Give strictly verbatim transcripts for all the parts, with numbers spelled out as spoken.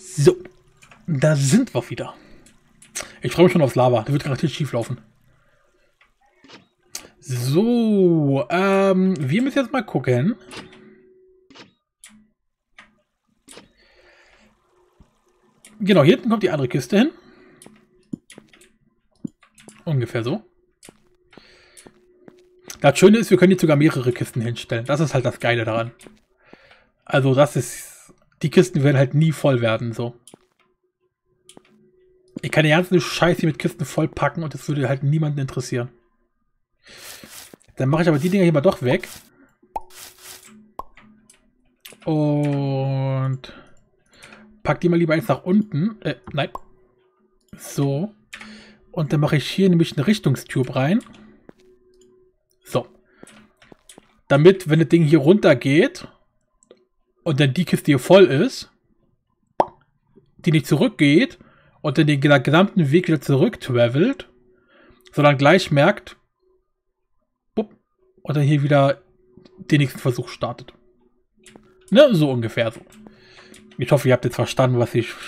So, da sind wir wieder. Ich freue mich schon aufs Lava. Das wird garantiert schief laufen. So, ähm, wir müssen jetzt mal gucken. Genau, hier hinten kommt die andere Kiste hin. Ungefähr so. Das Schöne ist, wir können jetzt sogar mehrere Kisten hinstellen. Das ist halt das Geile daran. Also das ist... Die Kisten werden halt nie voll werden, so. Ich kann die ganze Scheiße hier mit Kisten vollpacken und das würde halt niemanden interessieren. Dann mache ich aber die Dinger hier mal doch weg. Und... pack die mal lieber eins nach unten. Äh, nein. So. Und dann mache ich hier nämlich eine Richtungstube rein. So. Damit, wenn das Ding hier runter geht und dann die Kiste hier voll ist, die nicht zurückgeht und dann den gesamten Weg wieder zurück travelt, sondern gleich merkt, bupp, und dann hier wieder den nächsten Versuch startet. Ne, so ungefähr so. Ich hoffe, ihr habt jetzt verstanden, was ich...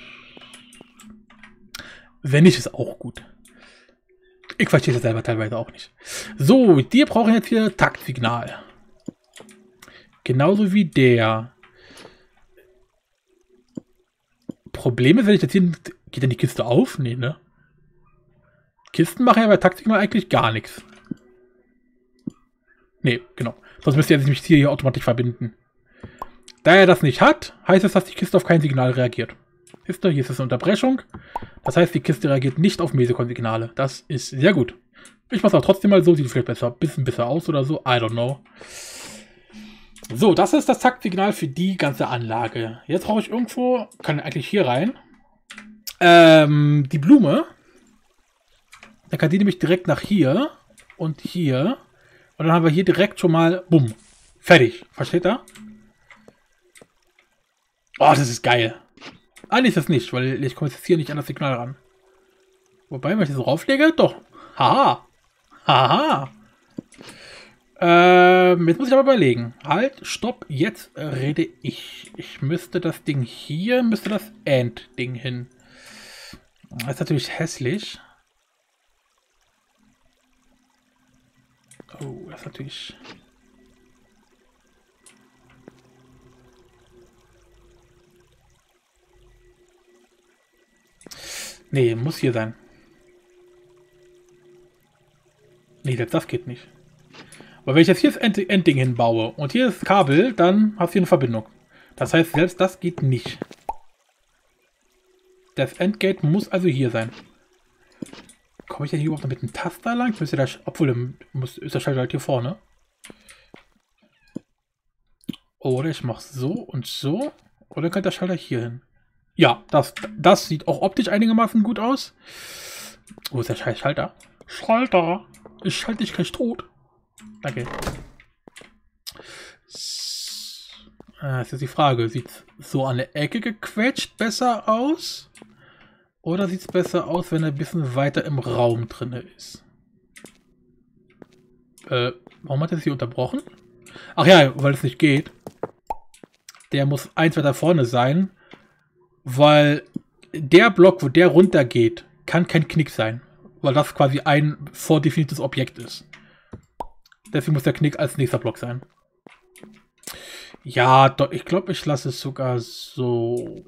Wenn nicht, ist auch gut. Ich verstehe das selber teilweise auch nicht. So, die brauchen jetzt hier Taktsignal. Genauso wie der. Problem ist, wenn ich jetzt hier... Geht denn die Kiste auf? Nee, ne? Kisten machen ja bei Taktsignal eigentlich gar nichts. Nee, genau. Sonst müsste er sich nämlich hier, hier automatisch verbinden. Da er das nicht hat, heißt es, dass die Kiste auf kein Signal reagiert. Ist da, hier ist es eine Unterbrechung. Das heißt, die Kiste reagiert nicht auf Mesekon-Signale. Das ist sehr gut. Ich mache es auch trotzdem mal so. Sieht vielleicht besser, ein bisschen besser aus oder so. I don't know. So, das ist das Taktsignal für die ganze Anlage. Jetzt brauche ich irgendwo, kann eigentlich hier rein, ähm, die Blume. Dann kann die nämlich direkt nach hier und hier. Und dann haben wir hier direkt schon mal, bumm, fertig. Versteht ihr? Oh, das ist geil. Eigentlich ist das nicht, weil ich komme jetzt hier nicht an das Signal ran. Wobei, wenn ich das so rauflege, doch. Haha. Haha. Ähm, jetzt muss ich aber überlegen. Halt, stopp, jetzt rede ich. Ich müsste das Ding hier, müsste das End-Ding hin. Das ist natürlich hässlich. Oh, das ist natürlich... Nee, muss hier sein. Nee, das, das geht nicht. Aber wenn ich jetzt hier das End Endding hinbaue und hier das Kabel, dann hast du hier eine Verbindung. Das heißt, selbst das geht nicht. Das Endgate muss also hier sein. Komme ich denn hier überhaupt mit einem Taster lang? Ich müsste da, obwohl, muss, ist der Schalter halt hier vorne. Oder ich mache so und so. Oder könnte der Schalter hier hin? Ja, das, das sieht auch optisch einigermaßen gut aus. Wo ist der scheiß Schalter? Schalter! Ich schalte dich gleich tot. Danke. Das ist jetzt die Frage. Sieht es so an der Ecke gequetscht besser aus? Oder sieht es besser aus, wenn er ein bisschen weiter im Raum drin ist? Äh, warum hat er sich unterbrochen? Ach ja, weil es nicht geht. Der muss eins weiter vorne sein. Weil der Block, wo der runtergeht, kann kein Knick sein. Weil das quasi ein vordefiniertes Objekt ist. Deswegen muss der Knick als nächster Block sein. Ja, doch, ich glaube, ich lasse es sogar so.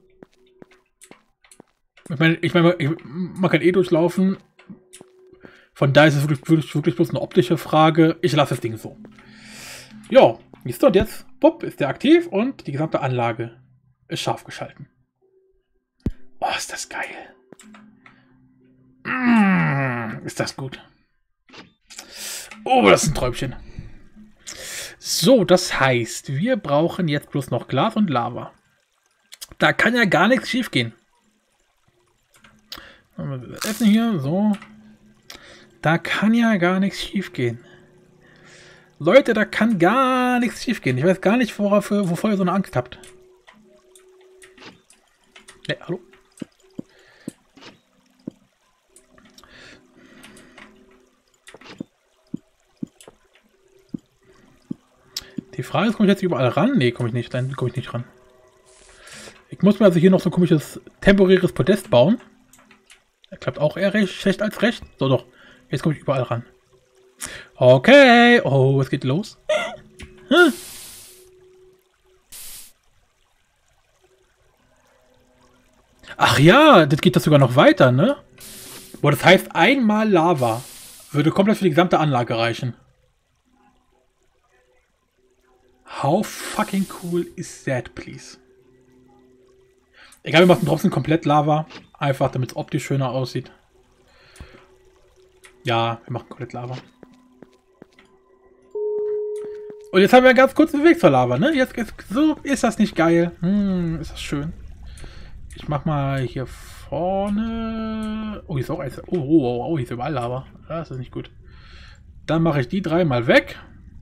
Ich meine, ich meine, man kann eh durchlaufen. Von daher ist es wirklich, wirklich, wirklich bloß eine optische Frage. Ich lasse das Ding so. Ja, siehst du, und jetzt, bupp, ist der aktiv und die gesamte Anlage ist scharf geschalten. Oh, ist das geil. Mmh, ist das gut. Oh, das ist ein Träumchen. So, das heißt, wir brauchen jetzt bloß noch Glas und Lava. Da kann ja gar nichts schief gehen. Essen hier, so. Da kann ja gar nichts schief gehen. Leute, da kann gar nichts schief gehen. Ich weiß gar nicht, wofür, wovor ihr so eine Angst habt. Ne, hallo? Die Frage ist, komme ich jetzt überall ran? Ne, komme ich nicht. Dann komme ich nicht ran. Ich muss mir also hier noch so ein komisches temporäres Podest bauen. Das klappt auch eher recht, schlecht als recht. So doch, jetzt komme ich überall ran. Okay, oh, es geht los. Hm. Ach ja, das geht das sogar noch weiter, ne? Boah, das heißt, einmal Lava würde komplett für die gesamte Anlage reichen. How fucking cool is that, please? Egal, wir machen trotzdem komplett Lava. Einfach, damit es optisch schöner aussieht. Ja, wir machen komplett Lava. Und jetzt haben wir einen ganz kurzen Weg zur Lava, ne? Jetzt, jetzt so ist das nicht geil. Hm, ist das schön. Ich mach mal hier vorne. Oh, hier ist auch Eis. Oh, oh, oh, oh, hier ist überall Lava. Das ist nicht gut. Dann mache ich die drei mal weg.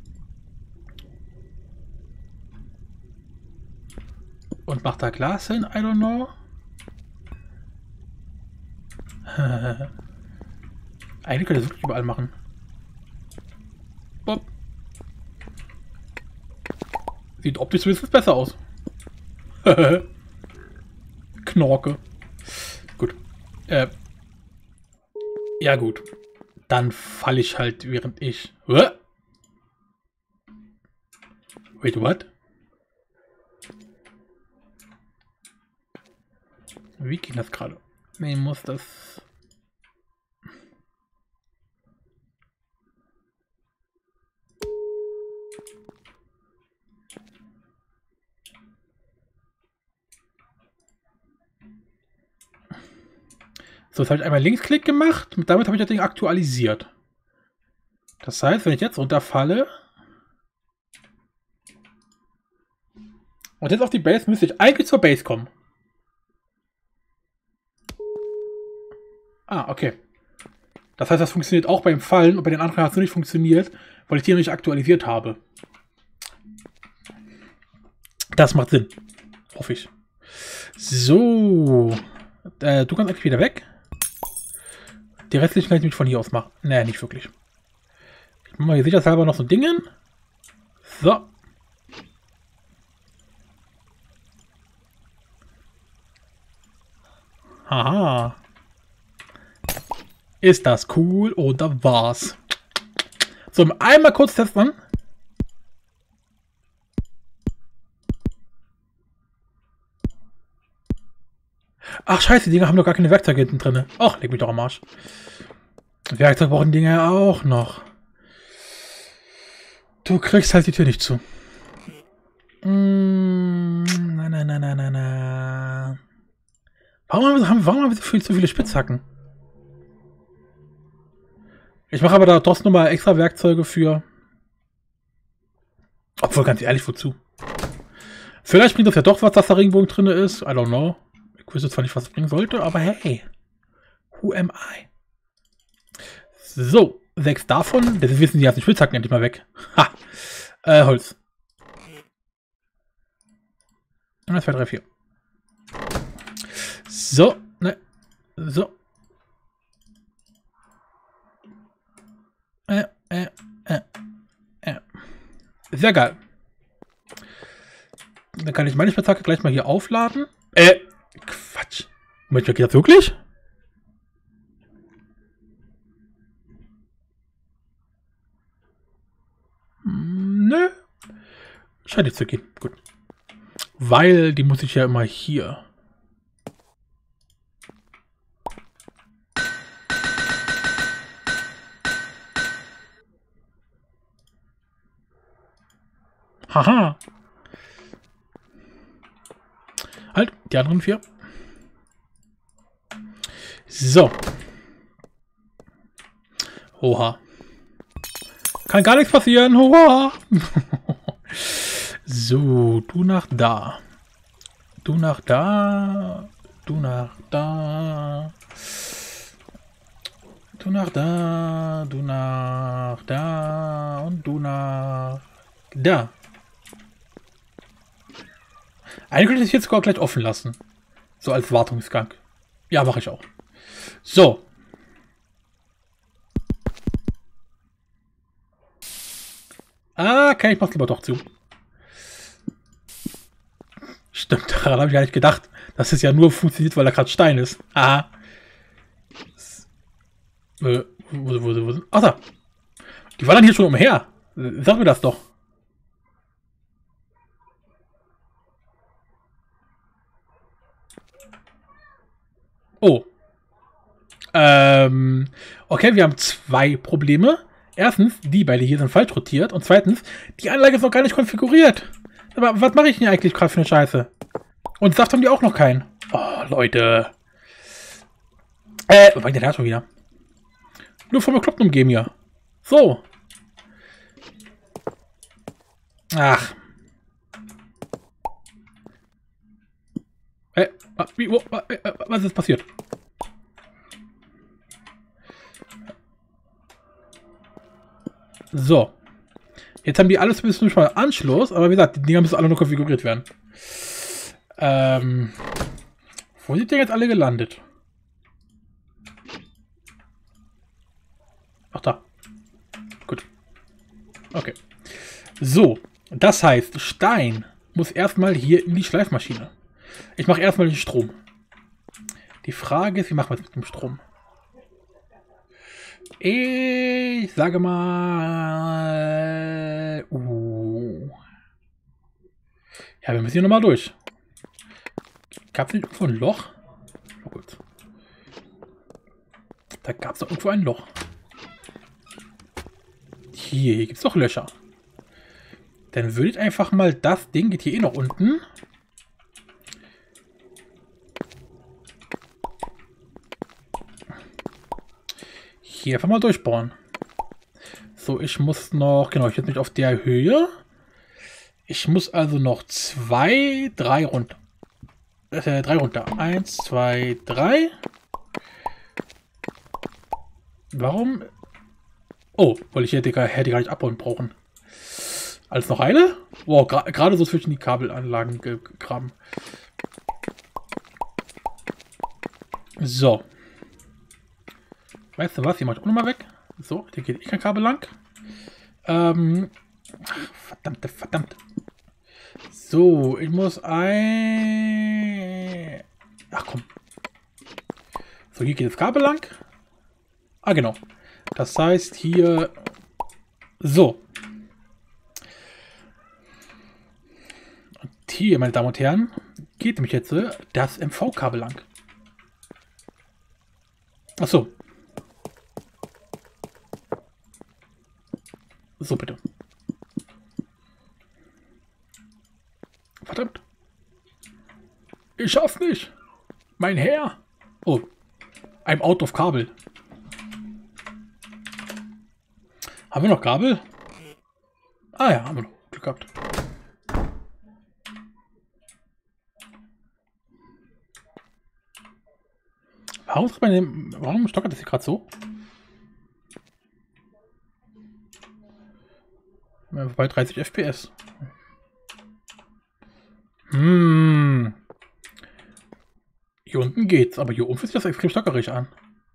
Und mach da Glas hin, I don't know. Eigentlich könnte ich das wirklich überall machen. Bob. Sieht optisch wenigstens besser aus. Knorke. Gut. Äh. Ja gut. Dann falle ich halt, während ich... Wait, what? Wie ging das gerade? Nee, muss das... So, jetzt habe ich einmal Linksklick gemacht. Und damit habe ich das Ding aktualisiert. Das heißt, wenn ich jetzt runterfalle und jetzt auf die Base, müsste ich eigentlich zur Base kommen. Ah, okay. Das heißt, das funktioniert auch beim Fallen und bei den anderen hat es nur nicht funktioniert, weil ich die noch nicht aktualisiert habe. Das macht Sinn. Hoffe ich. So. Äh, du kannst eigentlich wieder weg. Die restlichen kann ich nämlich von hier aus machen. Nee, nicht wirklich. Ich mache mal hier sicherheitshalber noch so ein Dingen. So. Haha. Ist das cool oder was? So, einmal kurz testen. Ach scheiße, die Dinger haben doch gar keine Werkzeuge hinten drin. Ach, leg mich doch am Arsch. Werkzeug brauchen die Dinger ja auch noch. Du kriegst halt die Tür nicht zu. Mm, na, na, na, na, na, na. Warum haben, warum haben wir so viel zu viele Spitzhacken? Ich mache aber da trotzdem nochmal extra Werkzeuge für. Obwohl, ganz ehrlich, wozu? Vielleicht bringt das ja doch was, dass da Regenbogen drin ist. I don't know. Ich wüsste zwar nicht, was es bringen sollte, aber hey. Who am I? So, sechs davon. Das wissen die ganzen Spitzhacken endlich mal weg. Ha! Äh, Holz. eins, zwei, drei, vier. So, ne. So. Äh, äh, äh, äh. Sehr geil. Dann kann ich meine Spitzhacke gleich mal hier aufladen. Äh, Quatsch. Moment, geht das wirklich? Nö. Scheint nicht zu gehen. Gut. Weil die muss ich ja immer hier. Haha. Halt, die anderen vier. So. Oha. Kann gar nichts passieren. Oha. So, du nach da. Du nach da. Du nach da. Du nach da. Du nach da. Und du nach da. Eigentlich könnte ich jetzt sogar gleich offen lassen. So als Wartungsgang. Ja, mache ich auch. So. Ah, okay, ich mach's lieber doch zu. Stimmt, daran habe ich gar nicht gedacht. Das ist ja nur funktioniert, weil da gerade Stein ist. Aha. Äh, wo, wo, wo, wo, ach da. Die wandern hier schon umher. Sag mir das doch. Oh. Ähm. Okay, wir haben zwei Probleme. Erstens, die beide hier sind falsch rotiert. Und zweitens, die Anlage ist noch gar nicht konfiguriert. Aber was mache ich denn hier eigentlich gerade für eine Scheiße? Und Saft haben die auch noch keinen. Oh, Leute. Äh, wo war der da schon wieder? Nur vom Bekloppten umgeben hier. So. Ach. Äh, wie, wo, äh, was ist passiert? So. Jetzt haben die alles bis zum Anschluss, aber wie gesagt, die Dinger müssen alle nur konfiguriert werden. Ähm. Wo sind denn jetzt alle gelandet? Ach da. Gut. Okay. So. Das heißt, Stein muss erstmal hier in die Schleifmaschine. Ich mache erstmal den Strom. Die Frage ist, wie machen wir es mit dem Strom? Ich sage mal... Uh. Ja, wir müssen hier nochmal durch. Gab es nicht irgendwo ein Loch? Oh, gut. Da gab es doch irgendwo ein Loch. Hier, hier gibt es doch Löcher. Dann würde ich einfach mal das Ding, geht hier eh noch unten. Hier einfach mal durchbauen. So, ich muss noch, genau, ich bin nicht auf der Höhe. Ich muss also noch zwei, drei runter. Äh, drei runter. Eins, zwei, drei. Warum? Oh, weil ich hätte, hätte gar nicht abbauen brauchen. Alles noch eine? Wow, gerade gra so zwischen die Kabelanlagen gegraben. So. Weißt du was? Hier mach ich auch nochmal weg. So, hier geht eh kein Kabel lang. Ähm. Ach, verdammte, verdammt. So, ich muss ein... Ach komm. So, hier geht das Kabel lang. Ah, genau. Das heißt hier... So. Und hier, meine Damen und Herren, geht nämlich jetzt das M V-Kabel lang. Ach so. So, bitte. Verdammt. Ich schaff's nicht. Mein Herr. Oh. I'm out of Kabel. Haben wir noch Kabel? Ah ja, haben wir noch. Glück gehabt. Warum, ist bei dem, warum stockert das hier gerade so? Bei dreißig F P S. Hm. Hier unten geht's, aber hier oben fühlt sich das extrem stockerig an.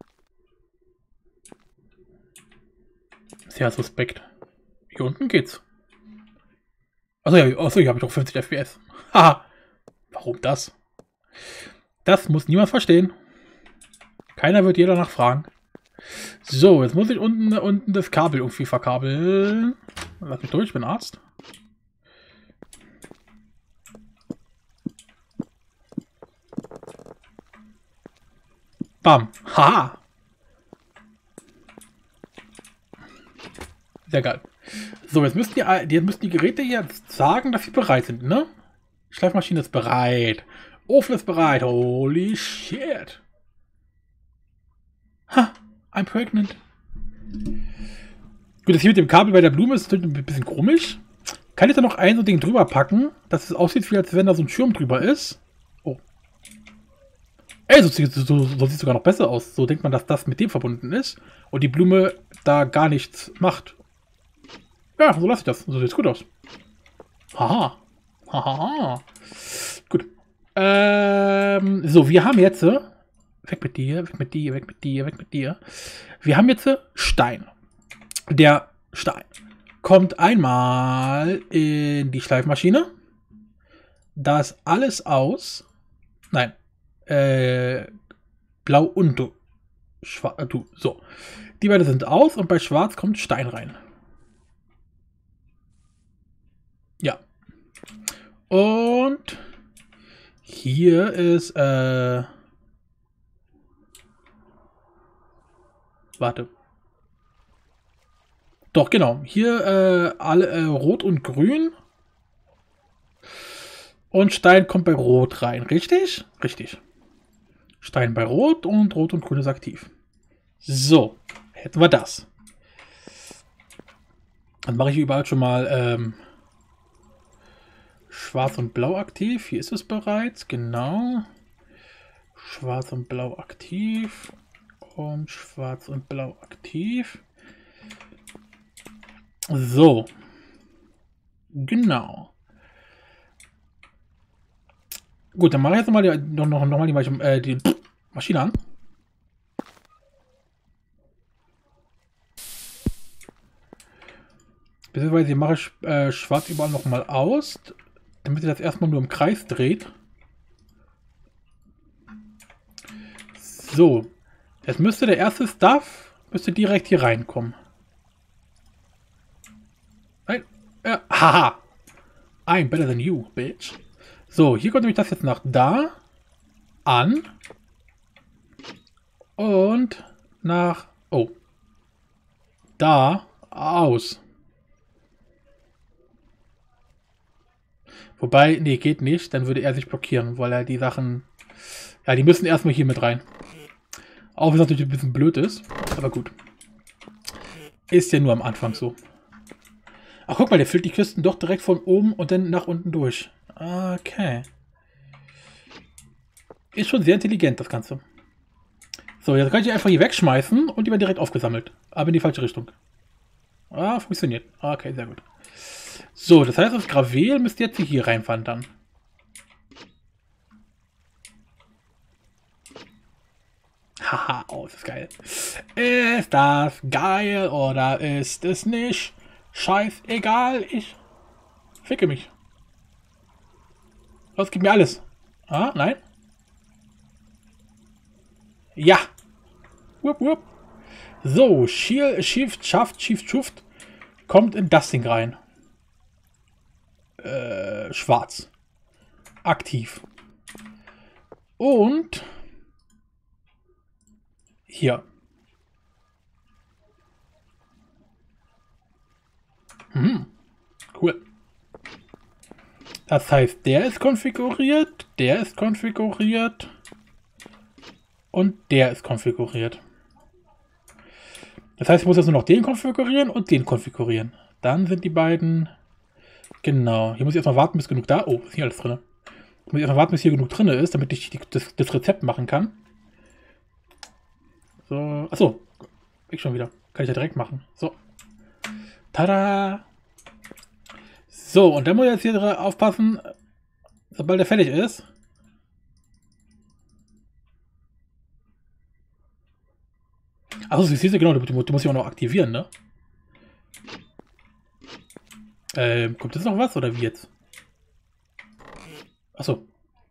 Sehr suspekt. Hier unten geht's. Achso, ja, achso, hier habe ich doch fünfzig F P S. Haha. Warum das? Das muss niemand verstehen. Keiner wird jeder nachfragen. So, jetzt muss ich unten, unten das Kabel irgendwie verkabeln. Lass mich durch, ich bin Arzt. Bam. Haha. Sehr geil. So, jetzt müssten die, jetzt müssten die Geräte jetzt sagen, dass sie bereit sind, ne? Schleifmaschine ist bereit. Ofen ist bereit. Holy shit. Ha, I'm pregnant. Gut, das hier mit dem Kabel bei der Blume ist ein bisschen komisch. Kann ich da noch ein so Ding drüber packen, dass es aussieht, wie als wenn da so ein Schirm drüber ist? Oh. Ey, so, so, so, so sieht es sogar noch besser aus. So denkt man, dass das mit dem verbunden ist und die Blume da gar nichts macht. Ja, so lasse ich das. So sieht es gut aus. Haha. Haha. Gut. Ähm, so, wir haben jetzt... Weg mit dir, weg mit dir, weg mit dir, weg mit dir. Wir haben jetzt Stein. Der Stein kommt einmal in die Schleifmaschine. Da ist alles aus. Nein. Äh, blau und du. Schwarz. Äh, du. So. Die beiden sind aus und bei schwarz kommt Stein rein. Ja. Und hier ist, äh, warte. Doch, genau. Hier äh, alle äh, Rot und Grün. Und Stein kommt bei Rot rein. Richtig? Richtig. Stein bei Rot und Rot und Grün ist aktiv. So. Hätten wir das. Dann mache ich überall schon mal ähm, Schwarz und Blau aktiv. Hier ist es bereits. Genau. Schwarz und Blau aktiv. Und Schwarz und Blau aktiv. So. Genau. Gut, dann mache ich jetzt noch mal die, noch, noch, noch mal die, äh, die Maschine an. Beziehungsweise mache ich äh, schwarz überall noch mal aus, damit sich das erstmal nur im Kreis dreht. So. Jetzt müsste der erste Stuff müsste direkt hier reinkommen. Nein. Ja. Haha. I'm better than you, bitch. So, hier kommt nämlich das jetzt nach da an und nach, oh, da aus. Wobei, nee, geht nicht, dann würde er sich blockieren, weil er die Sachen, ja, die müssen erstmal hier mit rein. Auch wenn es natürlich ein bisschen blöd ist, aber gut. Ist ja nur am Anfang so. Ach, guck mal, der füllt die Kisten doch direkt von oben und dann nach unten durch. Okay. Ist schon sehr intelligent, das Ganze. So, jetzt kann ich die einfach hier wegschmeißen und die werden direkt aufgesammelt. Aber in die falsche Richtung. Ah, funktioniert. Okay, sehr gut. So, das heißt, das Gravel müsste jetzt hier reinwandern. Haha, oh, das ist geil. Ist das geil oder ist es nicht? Scheißegal, ich ficke mich. Los, gib mir alles. Ah, nein. Ja. Wupp, wupp. So, Shift, Schaft, Shift, Schuft kommt in das Ding rein. Äh, schwarz. Aktiv. Und hier. Hm. Cool. Das heißt, der ist konfiguriert, der ist konfiguriert und der ist konfiguriert. Das heißt, ich muss jetzt nur noch den konfigurieren und den konfigurieren. Dann sind die beiden... Genau. Hier muss ich erstmal warten, bis genug da... Oh, ist hier alles drin. Ich muss erstmal warten, bis hier genug drin ist, damit ich die, das, das Rezept machen kann. So. Achso. Ich schon wieder. Kann ich ja direkt machen. So. Tada! So, und dann muss ich jetzt hier aufpassen, sobald er fertig ist. Achso, du siehst ja genau, du, du musst ihn auch noch aktivieren, ne? Ähm, kommt jetzt noch was oder wie jetzt? Achso.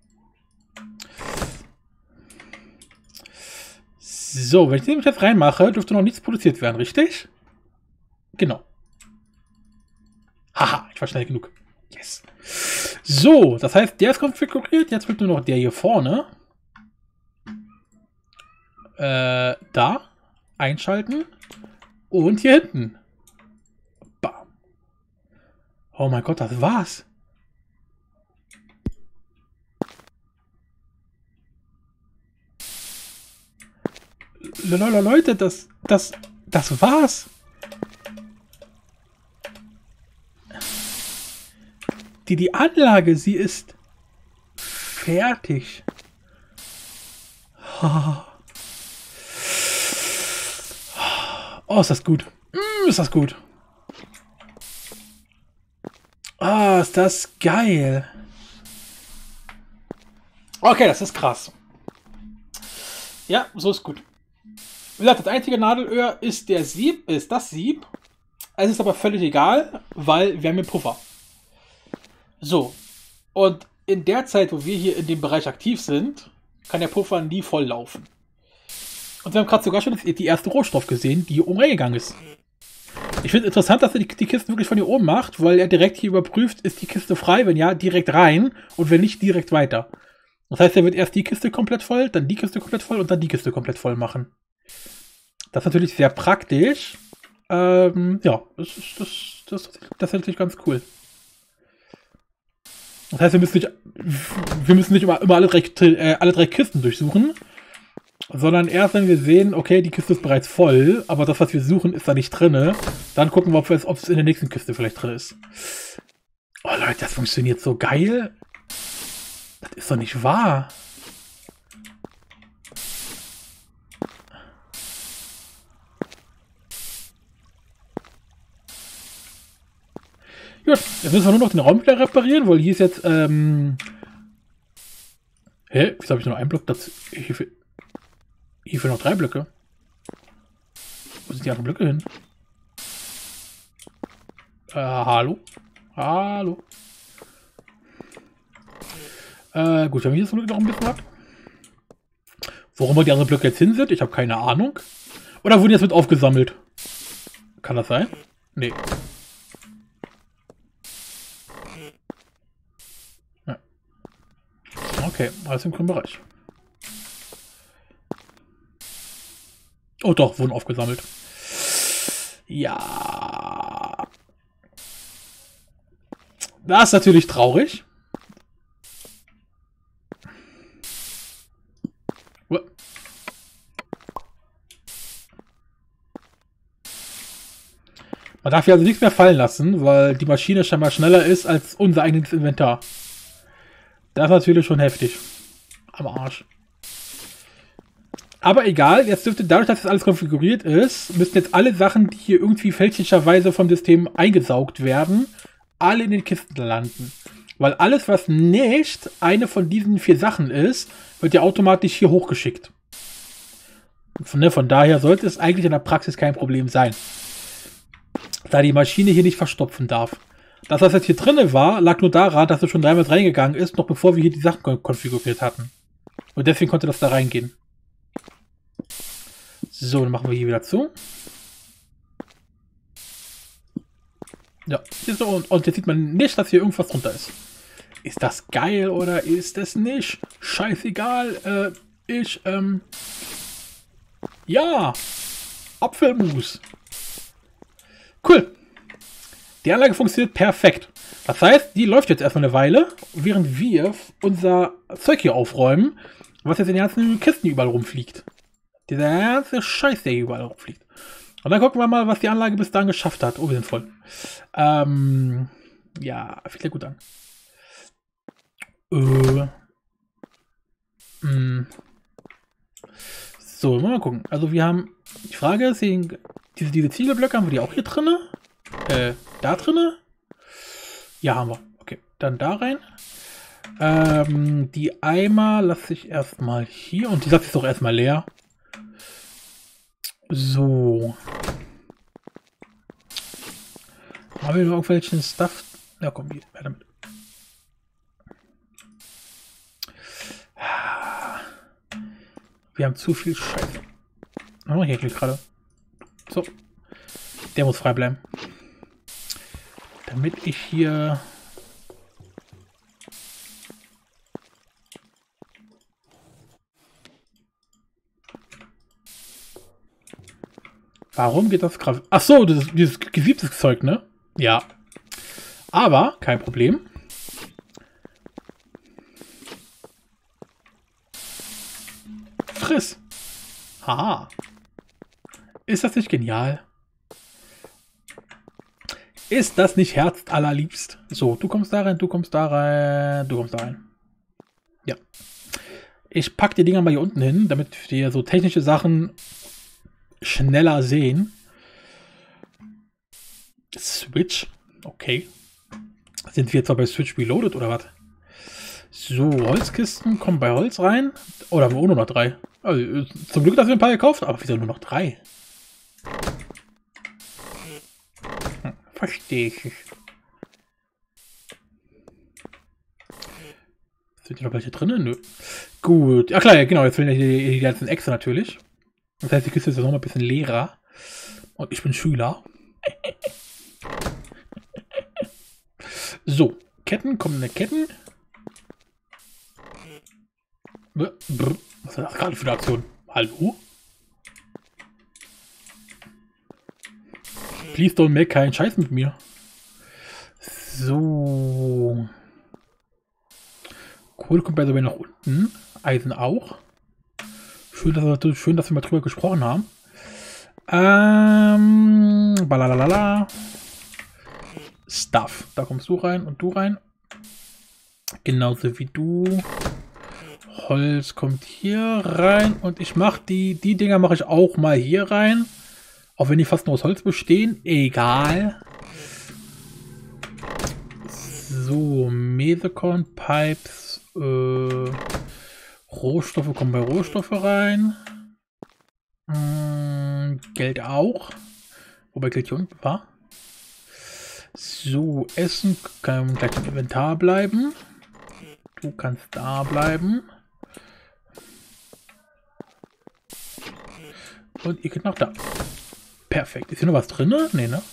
So, wenn ich den jetzt reinmache, dürfte noch nichts produziert werden, richtig? Genau. Haha, ich war schnell genug. Yes. So, das heißt, der ist konfiguriert. Jetzt wird nur noch der hier vorne. Äh, da. Einschalten. Und hier hinten. Bam. Oh mein Gott, das war's. Leute, das, das, das war's. Die, die Anlage, sie ist fertig. Oh, ist das gut. Mm, ist das gut. Ah, oh, ist das geil. Okay, das ist krass. Ja, so ist gut. Wie gesagt, das einzige Nadelöhr ist der Sieb, ist das Sieb. Es ist aber völlig egal, weil wir haben den Puffer. So. Und in der Zeit, wo wir hier in dem Bereich aktiv sind, kann der Puffer nie voll laufen. Und wir haben gerade sogar schon die erste Rohstoff gesehen, die hier oben reingegangen ist. Ich finde es interessant, dass er die, die Kisten wirklich von hier oben macht, weil er direkt hier überprüft, ist die Kiste frei, wenn ja, direkt rein und wenn nicht, direkt weiter. Das heißt, er wird erst die Kiste komplett voll, dann die Kiste komplett voll und dann die Kiste komplett voll machen. Das ist natürlich sehr praktisch. Ähm, ja, das ist, das, das, das ist natürlich ganz cool. Das heißt, wir müssen nicht, wir müssen nicht immer, immer alle, drei, äh, alle drei Kisten durchsuchen, sondern erst wenn wir sehen, okay, die Kiste ist bereits voll, aber das, was wir suchen, ist da nicht drin, dann gucken wir, ob es, ob es in der nächsten Kiste vielleicht drin ist. Oh Leute, das funktioniert so geil. Das ist doch nicht wahr. Gut, jetzt müssen wir nur noch den Raum wieder reparieren, weil hier ist jetzt, ähm... Hä? Wieso habe ich nur einen Block dazu? Hier, fe hier fehlen noch drei Blöcke. Wo sind die anderen Blöcke hin? Äh, hallo? Hallo? Äh, gut, wir haben hier zum Glück noch ein bisschen was. Warum die anderen Blöcke jetzt hin sind, ich habe keine Ahnung. Oder wurden jetzt mit aufgesammelt? Kann das sein? Nee. Ja. Okay, alles im grünen Bereich. Oh doch, wurden aufgesammelt. Ja. Das ist natürlich traurig. Man darf hier also nichts mehr fallen lassen, weil die Maschine scheinbar schneller ist als unser eigenes Inventar. Das ist natürlich schon heftig. Am Arsch. Aber egal, jetzt dürfte dadurch, dass das alles konfiguriert ist, müssten jetzt alle Sachen, die hier irgendwie fälschlicherweise vom System eingesaugt werden, alle in den Kisten landen. Weil alles, was nicht eine von diesen vier Sachen ist, wird ja automatisch hier hochgeschickt. Von, ne, von daher sollte es eigentlich in der Praxis kein Problem sein. Da die Maschine hier nicht verstopfen darf. Dass das jetzt hier drin war, lag nur daran, dass es schon dreimal reingegangen ist, noch bevor wir hier die Sachen kon konfiguriert hatten. Und deswegen konnte das da reingehen. So, dann machen wir hier wieder zu. Ja, so, und, und jetzt sieht man nicht, dass hier irgendwas drunter ist. Ist das geil oder ist es nicht? Scheißegal. Äh, ich, ähm... Ja! Apfelmus. Cool. Die Anlage funktioniert perfekt. Das heißt, die läuft jetzt erstmal eine Weile, während wir unser Zeug hier aufräumen, was jetzt in den ganzen Kisten überall rumfliegt. Dieser ganze Scheiß, der hier überall rumfliegt. Und dann gucken wir mal, was die Anlage bis dahin geschafft hat. Oh, wir sind voll. Ähm, ja, fühlt ja gut an. Äh, mh. So, mal gucken. Also wir haben, die Frage ist, diese, diese Ziegelblöcke, haben wir die auch hier drin? Äh, da drin? Ja, haben wir. Okay, dann da rein. Ähm, die Eimer lasse ich erstmal hier und die Satz ist doch erstmal leer. So. Haben wir noch irgendwelchen Stuff? Ja, komm, hier, her damit. Wir haben zu viel Scheiße. Oh, hier klickt gerade. So. Der muss frei bleiben. Damit ich hier... Warum geht das gerade? Ach so, das ist dieses gesiebtes Zeug, ne? Ja. Aber, kein Problem. Friss. Haha. Ist das nicht genial? Ist das nicht herzallerliebst? So, du kommst da rein, du kommst da rein, du kommst da rein. Ja. Ich packe die Dinger mal hier unten hin, damit wir so technische Sachen schneller sehen. Switch. Okay. Sind wir jetzt bei Switch Reloaded oder was? So, Holzkisten kommen bei Holz rein. Oh, da haben wir auch nur noch drei. Also, zum Glück, dass wir ein paar gekauft haben. Aber wieso nur noch drei? Hm, verstehe ich. Sind hier noch welche drinnen? Nö. Gut. Ja klar, ja, genau. Jetzt fehlen ja die, die ganzen Echse natürlich. Das heißt, die Kiste ist jetzt noch mal ein bisschen leerer. Und ich bin Schüler. So. Ketten, kommende Ketten. Brr, brr. Was war das gerade für eine Aktion? Hallo? Please don't make keinen Scheiß mit mir. So. Kohle kommt bei so nach unten. Eisen auch. Schön, dass wir, schön, dass wir mal drüber gesprochen haben. Ähm. Balalala. Stuff. Da kommst du rein und du rein. Genauso wie du. Holz kommt hier rein. Und ich mache die, die Dinger mache ich auch mal hier rein. Auch wenn die fast nur aus Holz bestehen. Egal. So, Mesekorn, Pipes, äh, Rohstoffe kommen bei Rohstoffe rein. Hm, Geld auch. Wobei Geld hier unten war. So, Essen kann gleich im Inventar bleiben. Du kannst da bleiben. Und ihr geht nach da. Perfekt. Ist hier noch was drin? Nee, ne?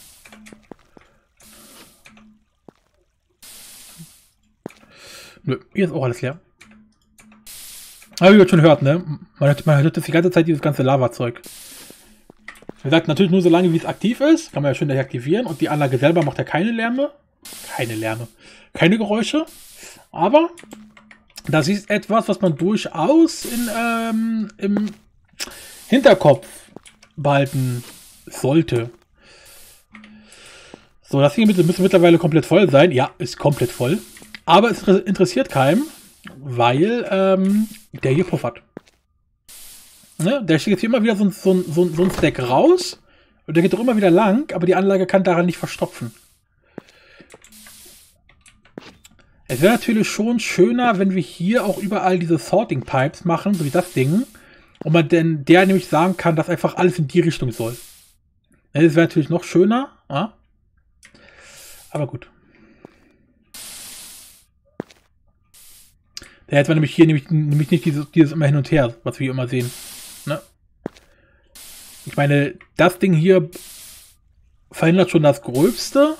Nö, hier ist auch alles leer. Aber wie ihr schon hört, ne? Man hört, man hört das die ganze Zeit dieses ganze Lava-Zeug. Wie gesagt, natürlich nur so lange, wie es aktiv ist. Kann man ja schön deaktivieren. Und die Anlage selber macht ja keine Lärme. Keine Lärme. Keine Geräusche. Aber das ist etwas, was man durchaus in, ähm, im Hinterkopf behalten sollte. So, das hier müsste mittlerweile komplett voll sein. Ja, ist komplett voll. Aber es interessiert keinen, weil ähm, der hier puffert. Ne? Der schickt jetzt hier immer wieder so, so, so, so ein Stack raus. Und der geht doch immer wieder lang, aber die Anlage kann daran nicht verstopfen. Es wäre natürlich schon schöner, wenn wir hier auch überall diese Sorting Pipes machen, so wie das Ding. Und man denn der nämlich sagen kann, dass einfach alles in die Richtung soll. Das wäre natürlich noch schöner. Ja? Aber gut. Der hätte nämlich hier nämlich, nämlich nicht dieses, dieses immer hin und her, was wir hier immer sehen. Ne? Ich meine, das Ding hier verhindert schon das Gröbste.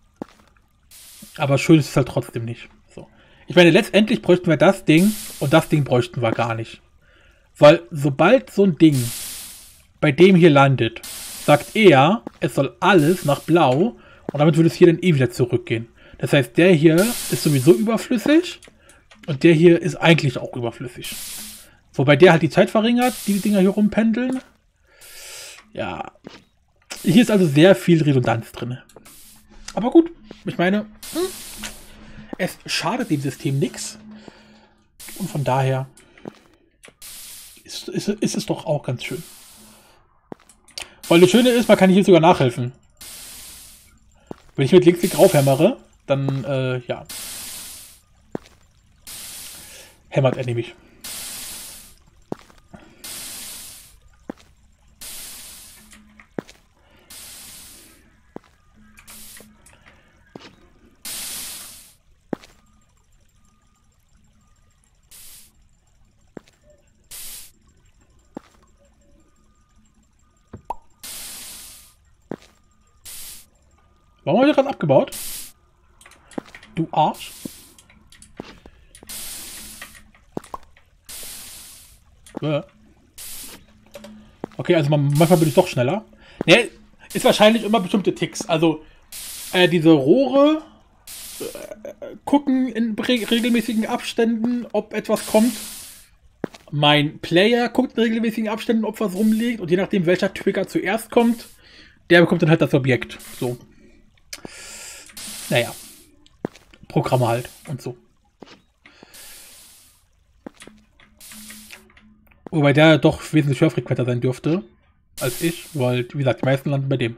Aber schön ist es halt trotzdem nicht. So. Ich meine, letztendlich bräuchten wir das Ding und das Ding bräuchten wir gar nicht. Weil sobald so ein Ding bei dem hier landet, sagt er, es soll alles nach blau und damit würde es hier dann eh wieder zurückgehen. Das heißt, der hier ist sowieso überflüssig und der hier ist eigentlich auch überflüssig. Wobei der halt die Zeit verringert, die, die Dinger hier rumpendeln. Ja, hier ist also sehr viel Redundanz drin. Aber gut, ich meine, hm, es schadet dem System nichts. Und von daher ist, ist, ist es doch auch ganz schön. Weil das Schöne ist, man kann hier sogar nachhelfen. Wenn ich mit Linksklick draufhämmere, dann, äh, ja. Hämmert er nämlich. Warum haben wir gerade abgebaut? Du Arsch. Okay, also manchmal bin ich doch schneller. Ne, ist wahrscheinlich immer bestimmte Ticks. Also, äh, diese Rohre äh, gucken in re regelmäßigen Abständen, ob etwas kommt. Mein Player guckt in regelmäßigen Abständen, ob was rumliegt. Und je nachdem, welcher Trigger zuerst kommt, der bekommt dann halt das Objekt. So. Naja. Programme halt und so. Wobei der doch wesentlich höherfrequenter sein dürfte als ich, weil, wie gesagt, die meisten landen bei dem.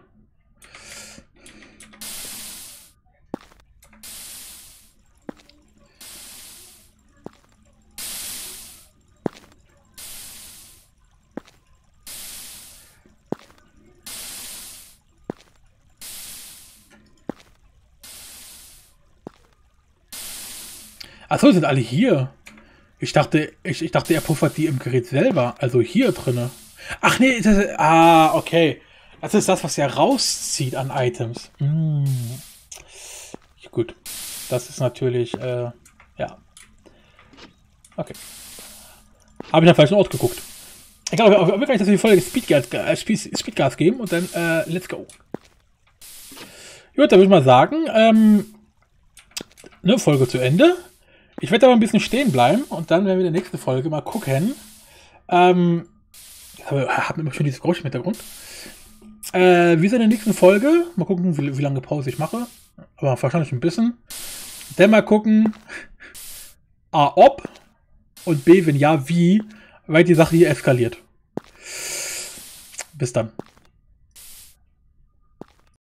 Achso, sind alle hier. Ich dachte, ich, ich dachte, er puffert die im Gerät selber. Also hier drinne. Ach nee, das, ah, okay. Das ist das, was er rauszieht an Items. Hm. Gut. Das ist natürlich, äh, ja. Okay. Habe ich am falschen Ort geguckt. Ich glaube, wir werden gleich dass wir die Folge Speedgas, äh, Speedgas geben und dann, äh, let's go. Gut, dann würde ich mal sagen, ähm, eine Folge zu Ende. Ich werde aber ein bisschen stehen bleiben und dann werden wir in der nächsten Folge mal gucken. Ähm, hat immer schon dieses Geräusch im Hintergrund. Äh, wie ist in der nächsten Folge? Mal gucken, wie, wie lange Pause ich mache. Aber wahrscheinlich ein bisschen. Dann mal gucken, A, ob und B, wenn ja, wie weit die Sache hier eskaliert. Bis dann.